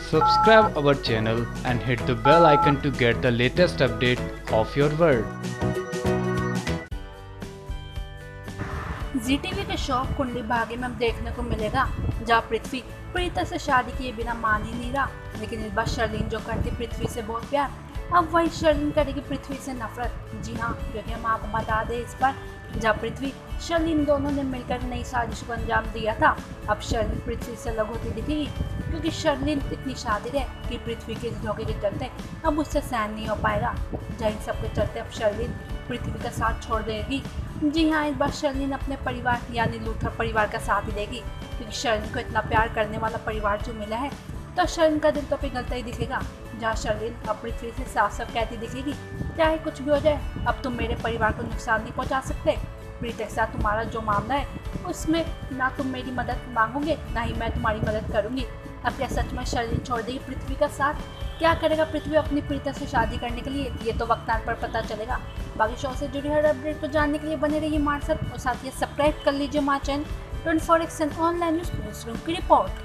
Subscribe our channel and hit the bell icon to get the latest update of your world. Zee TV के show Kundali Bhagya में हम देखने को मिलेगा जहाँ पृथ्वी प्रीता से शादी किए बिना मान ही नहीं रहा, लेकिन इस बार शर्लिन जो करती पृथ्वी से बहुत प्यार, अब वही शर्लिन करेगी पृथ्वी से नफरत। जी हाँ, क्योंकि हम आपको बता दें इस बार जहाँ पृथ्वी शर्लिन दोनों ने मिलकर नई साजिश को अंजाम दिया था, अब शर्लिन पृथ्वी से अलग होती दिखेगी क्योंकि शर्लिन इतनी शातिर है कि पृथ्वी के इस धोखे के चलते अब उससे सहन नहीं हो पाएगा। जहाँ इन सबके चलते अब शर्लिन पृथ्वी का साथ छोड़ देगी। जी हाँ, इस बार शर्लिन अपने परिवार यानी लूथर परिवार का साथ ही देगी क्योंकि शर्लिन को इतना प्यार करने वाला परिवार जो मिला है, तो शर्लिन का दिल तो पिघलता ही दिखेगा। जहाँ शर्लिन अब पृथ्वी से साफ साफ कहती दिखेगी, चाहे कुछ भी हो जाए अब तुम मेरे परिवार को नुकसान नहीं पहुँचा सकते। प्रीता के साथ तुम्हारा जो मामला है उसमें ना तुम मेरी मदद मांगोगे ना ही मैं तुम्हारी मदद करूँगी। अब क्या सच में शर्लिन छोड़ देगी पृथ्वी का साथ? क्या करेगा पृथ्वी अपनी प्रीता से शादी करने के लिए, ये तो वक्त आने पर पता चलेगा। बाकी शो से जुड़ी हर अपडेट को जानने के लिए बने रहिए हमारे साथ और साथ ही सब्सक्राइब कर लीजिए हमारा channel 24x online news room की report.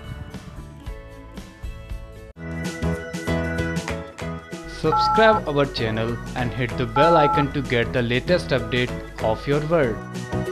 Subscribe our channel and hit the bell icon to get the latest update of your world.